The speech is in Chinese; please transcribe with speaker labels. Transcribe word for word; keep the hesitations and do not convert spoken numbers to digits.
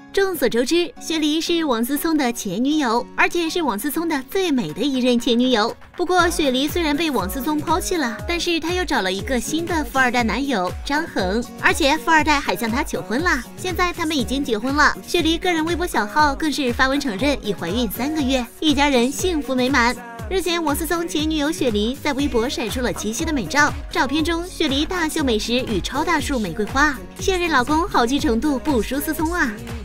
Speaker 1: 众所周知，雪梨是王思聪的前女友，而且是王思聪的最美的一任前女友。不过，雪梨虽然被王思聪抛弃了，但是她又找了一个新的富二代男友张恒，而且富二代还向她求婚了。现在他们已经结婚了，雪梨个人微博小号更是发文承认已怀孕三个月，一家人幸福美满。日前，王思聪前女友雪梨在微博晒出了七夕的美照，照片中雪梨大秀美食与超大束玫瑰花，现任老公好记程度不输思聪啊。